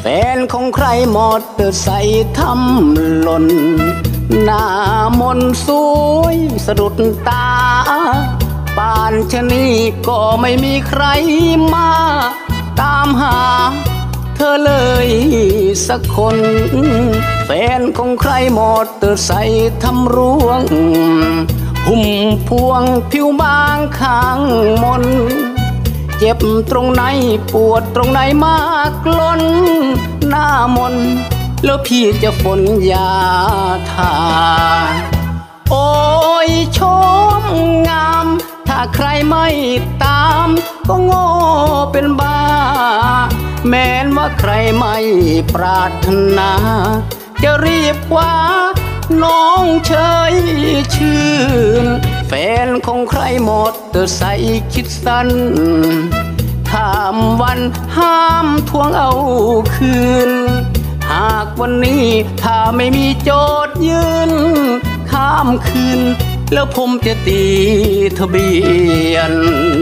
แฟนของใครหมดเตอใส่ทำหล่นหน้ามนสวยสะดุดตาป่านชะนี้ก็ไม่มีใครมาตามหาเธอเลยสักคนแฟนของใครหมดเตอใส่ทำร่วงหุ่มพวงผิวบางข้างมนเจ็บตรงไหนปวดตรงไหนมากล้นหน้ามนแล้วพี่จะฝนยาทาโอ้ยชมงามถ้าใครไม่ตามก็โง่เป็นบ้าแม้นว่าใครไม่ปรารถนาจะรีบคว้าน้องเฉยชื่นแฟนของใครหมดเตอใส่คิดสั้นข้ามวันห้ามทวงเอาคืนหากวันนี้ถ้าไม่มีโจทย์ยืนข้ามคืนแล้วผมจะตีทะเบียน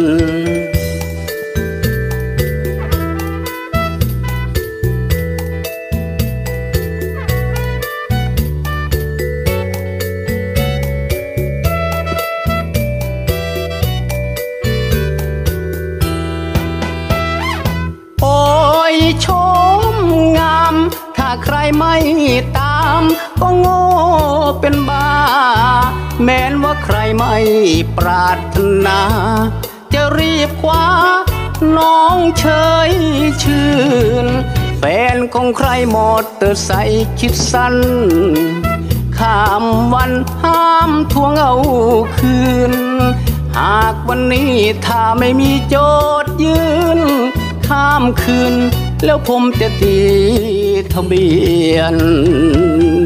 ชมงามถ้าใครไม่ตามก็โง่เป็นบ้าแม้นว่าใครไม่ปรารถนาจะรีบคว้าน้องเฉยชื่นแฟนของใครหมดเตอใส่คิดสั้นข้ามวันห้ามทวงเอาคืนหากวันนี้ถ้าไม่มีโจทย์ยืนข้ามคืนแล้วผมจะตีทะเบียน